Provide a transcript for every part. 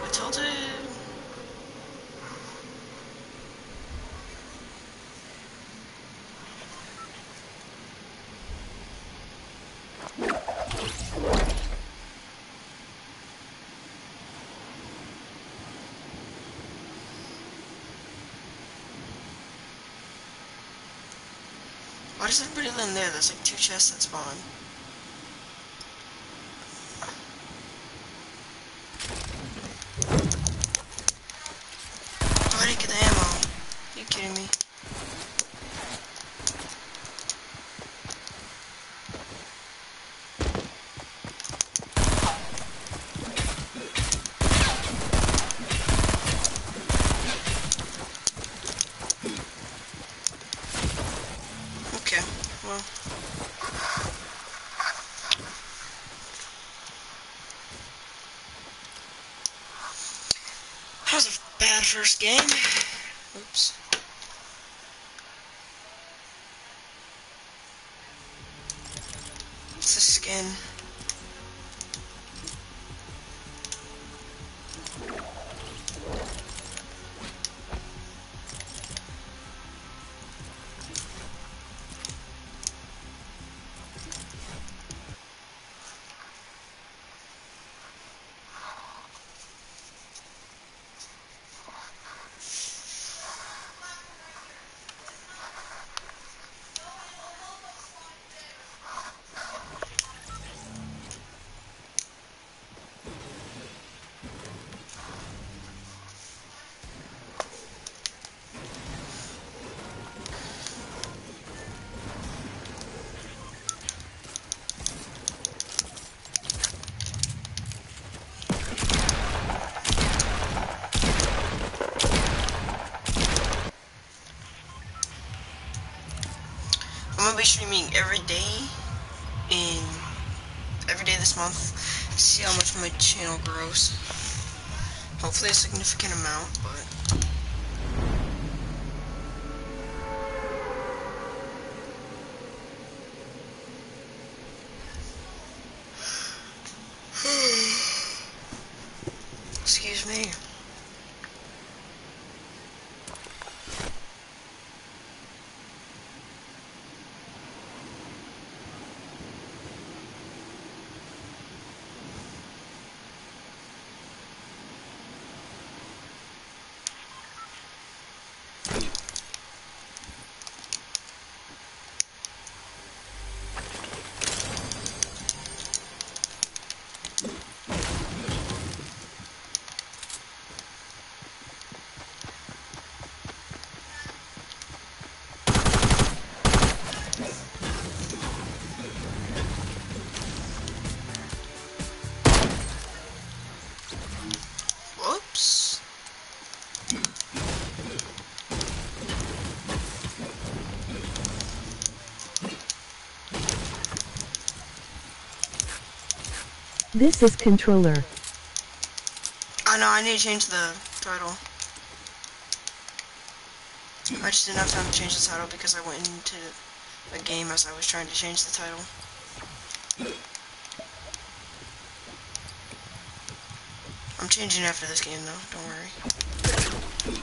I told you. Why does everybody live in there? There's like 2 chests that spawn. Oh, I didn't get the ammo. Are you kidding me? Okay, well. That was a bad first game. Oops. It's a skin. I'm gonna be streaming every day this month. See how much my channel grows. Hopefully a significant amount, but excuse me. Whoops. This is controller. I know, I need to change the title. I just didn't have time to change the title because I went into a game as I was trying to change the title. I'm changing after this game though, don't worry.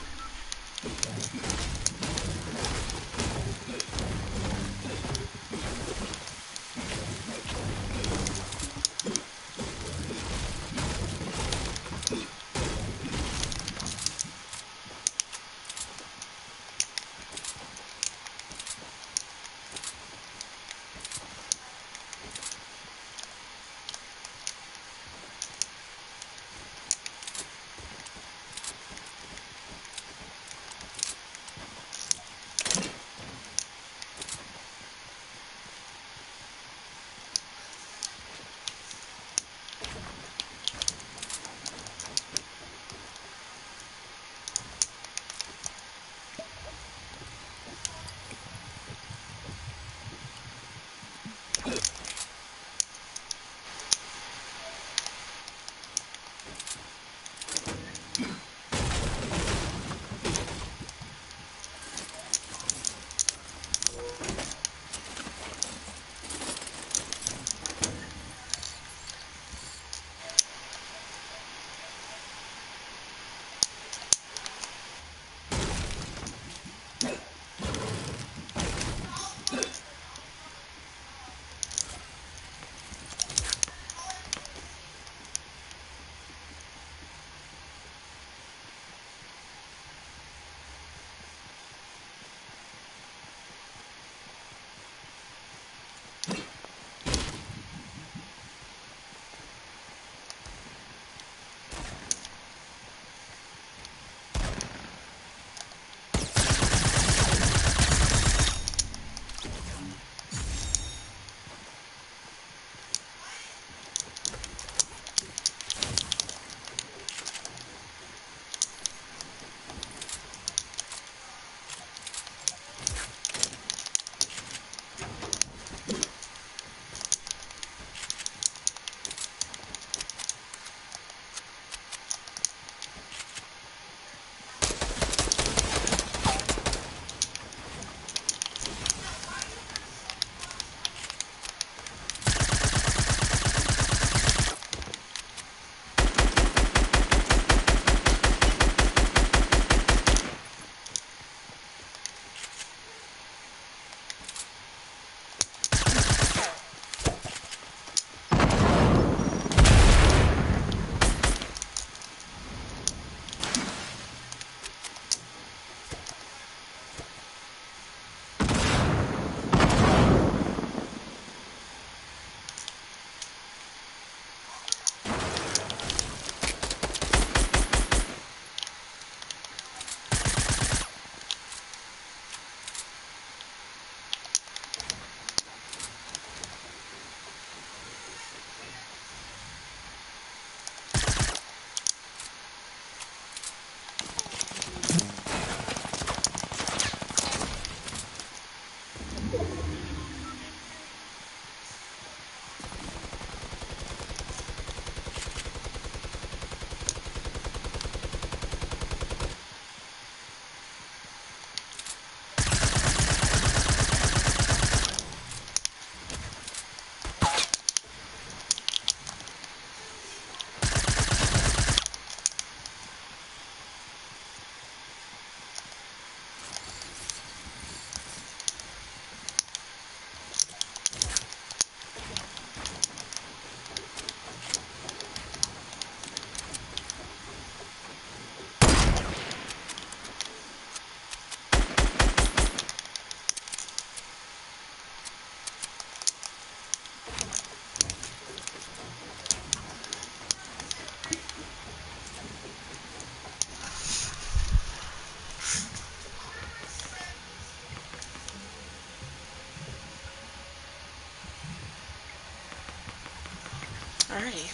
Alrighty.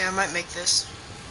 I might make this.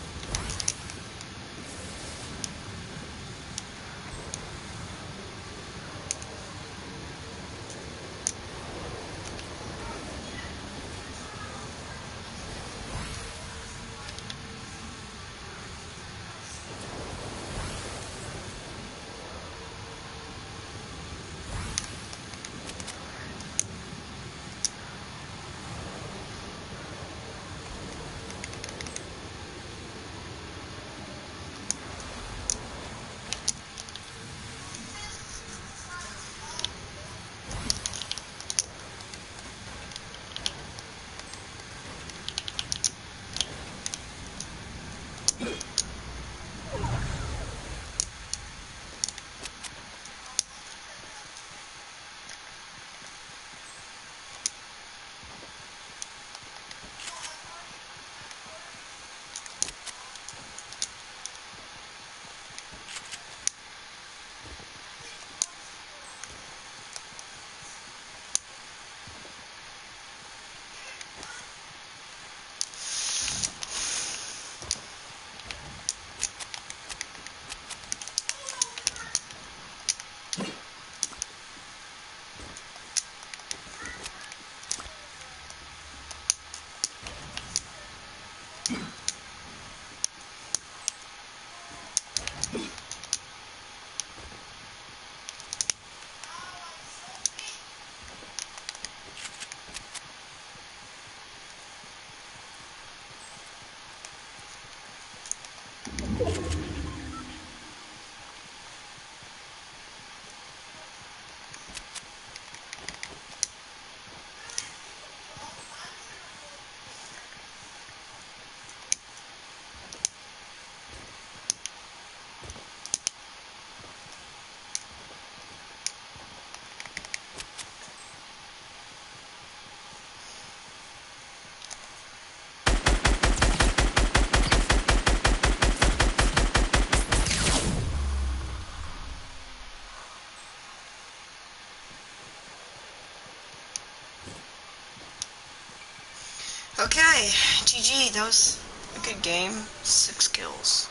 Okay, GG, that was a good game. 6 kills,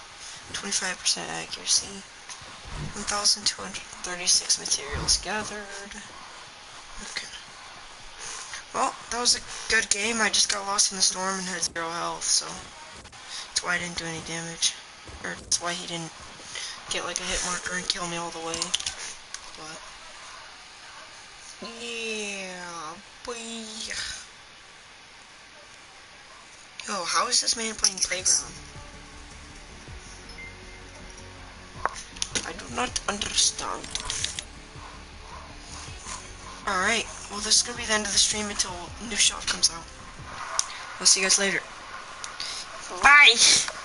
25% accuracy, 1,236 materials gathered. Okay. Well, that was a good game. I just got lost in the storm and had 0 health, so that's why I didn't do any damage. Or that's why he didn't get like a hit marker and kill me all the way. But yeah, boy. Yo, how is this man playing Playground? I do not understand. Alright, well this is gonna be the end of the stream until new shop comes out. I'll see you guys later. Bye!